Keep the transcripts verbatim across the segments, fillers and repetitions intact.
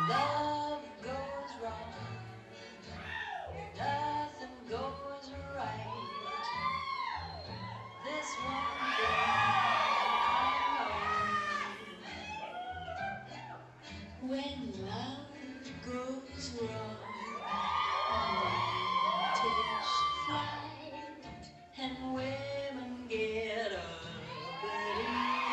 Love goes wrong, nothing goes right. This one thing I know, when love goes wrong, men takes flight and women get uppity.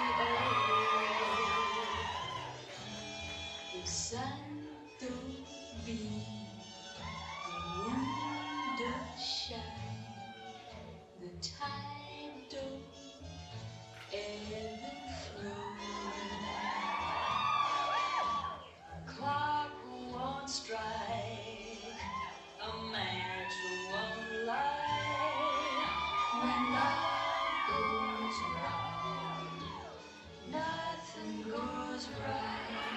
The sun don't beam, the moon don't shine, the tide don't ebb and flow. Clock won't strike, a match won't light. When love goes wrong, nothing goes right.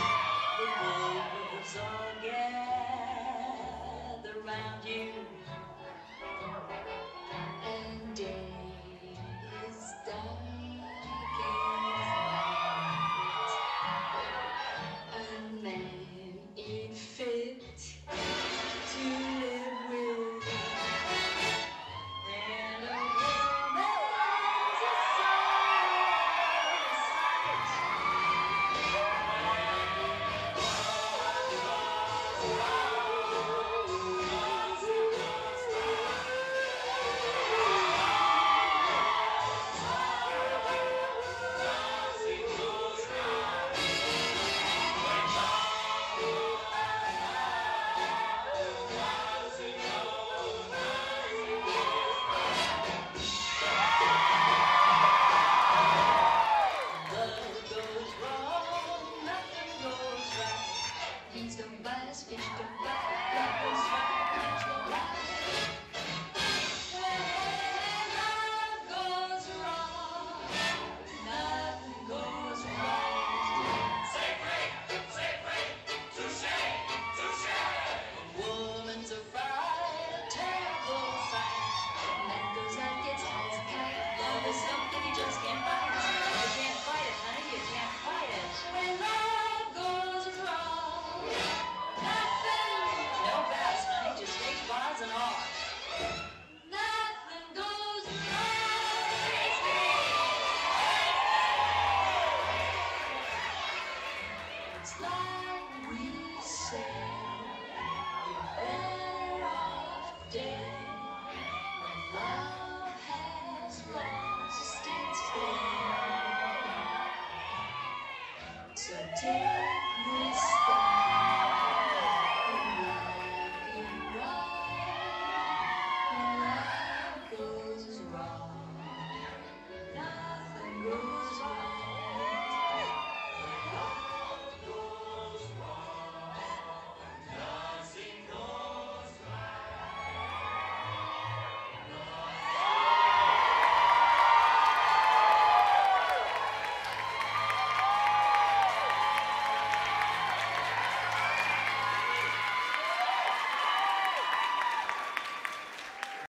The wolves all gather round you